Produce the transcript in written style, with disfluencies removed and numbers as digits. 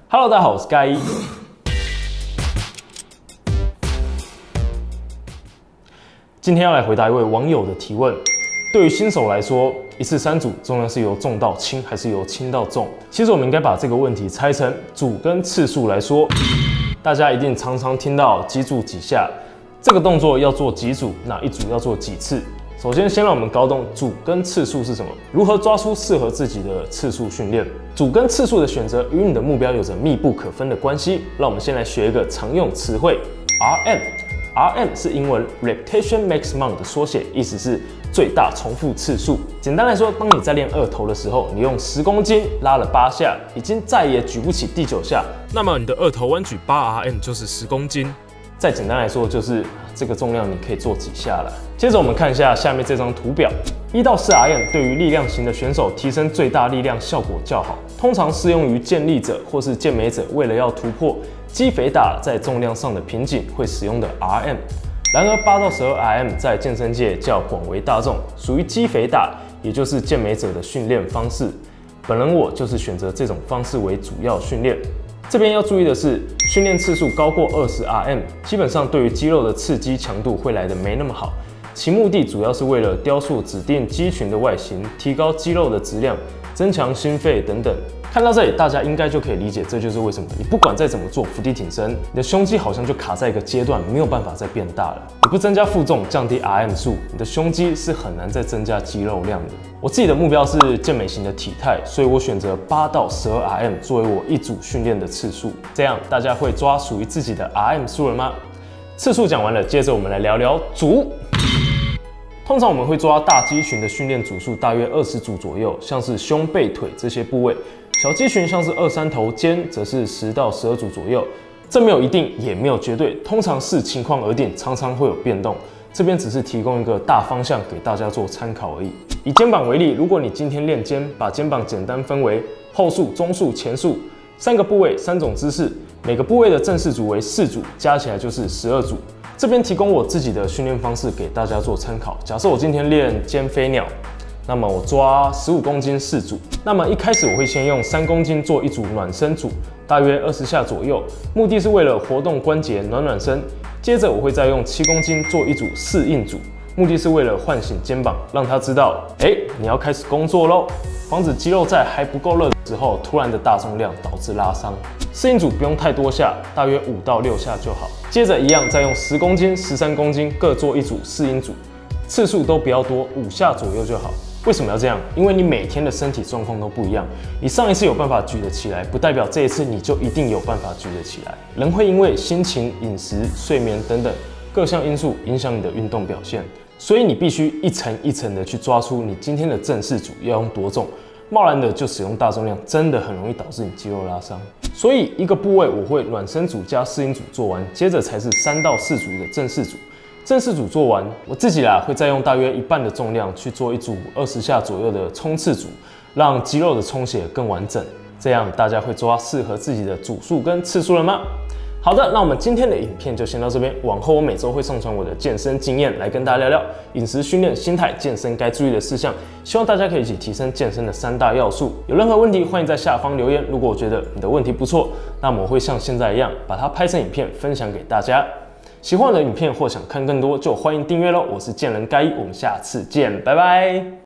Hello， 大家好，我是盖伊。今天要来回答一位网友的提问。对于新手来说，一次3组重量是由重到轻，还是由轻到重？其实我们应该把这个问题拆成组跟次数来说。大家一定常常听到几组几下，这个动作要做几组，哪一组要做几次？首先，先让我们搞懂组跟次数是什么，如何抓出适合自己的次数训练。组跟次数的选择与你的目标有着密不可分的关系。让我们先来学一个常用词汇 RM。RM 是英文 repetition maximum 的缩写，意思是最大重复次数。简单来说，当你在练二头的时候，你用10公斤拉了8下，已经再也举不起第9下，那么你的二头弯举8RM 就是10公斤。再简单来说，就是这个重量你可以做几下了。接着我们看一下下面这张图表，1到4RM 对于力量型的选手提升最大力量效果较好，通常适用于健力者或是健美者为了要突破肌肥大在重量上的瓶颈会使用的 RM。然而8到12RM 在健身界较广为大众，属于肌肥大，也就是健美者的训练方式。本人我就是选择这种方式为主要训练。这边要注意的是，训练次数高过20RM，基本上对于肌肉的刺激强度会来得没那么好。其目的主要是为了雕塑指定肌群的外形，提高肌肉的质量，增强心肺等等。看到这里，大家应该就可以理解，这就是为什么你不管再怎么做伏地挺身，你的胸肌好像就卡在一个阶段，没有办法再变大了。你不增加负重，降低 RM 数，你的胸肌是很难再增加肌肉量的。我自己的目标是健美型的体态，所以我选择8到12RM 作为我一组训练的次数。这样大家会抓属于自己的 RM 数了吗？次数讲完了，接着我们来聊聊组。通常我们会抓大肌群的训练组数大约20组左右，像是胸、背、腿这些部位。小肌群像是2、3头、肩，则是10到12组左右。这没有一定，也没有绝对，通常视情况而定，常常会有变动。这边只是提供一个大方向给大家做参考而已。以肩膀为例，如果你今天练肩，把肩膀简单分为后束、中束、前束3个部位、3种姿势，每个部位的正式组为4组，加起来就是12组。这边提供我自己的训练方式给大家做参考。假设我今天练肩飞鸟，那么我抓15公斤4组。那么一开始我会先用3公斤做一组暖身组，大约20下左右，目的是为了活动关节、暖身。接着我会再用7公斤做一组适应组，目的是为了唤醒肩膀，让他知道，你要开始工作咯，防止肌肉在还不够热的时候突然的大重量导致拉伤。适应组不用太多下，大约5到6下就好。接着一样再用10公斤、13公斤各做一组适应组，次数都不要多，5下左右就好。为什么要这样？因为你每天的身体状况都不一样，你上一次有办法举得起来，不代表这一次你就一定有办法举得起来。人会因为心情、饮食、睡眠等等各项因素影响你的运动表现，所以你必须一层一层的去抓出你今天的正式组要用多重。贸然的就使用大重量，真的很容易导致你肌肉拉伤。所以一个部位我会暖身组加适应组做完，接着才是3到4组的正式组。正式组做完，我自己会再用大约1半的重量去做一组20下左右的冲刺组，让肌肉的充血更完整。这样大家会抓适合自己的组数跟次数了吗？好的，那我们今天的影片就先到这边。往后我每周会上传我的健身经验，来跟大家聊聊饮食、训练、心态、健身该注意的事项。希望大家可以一起提升健身的3大要素。有任何问题，欢迎在下方留言。如果我觉得你的问题不错，那么我会像现在一样，把它拍成影片分享给大家。喜欢我的影片或想看更多，就欢迎订阅咯。我是健人盖伊，我们下次见，拜拜。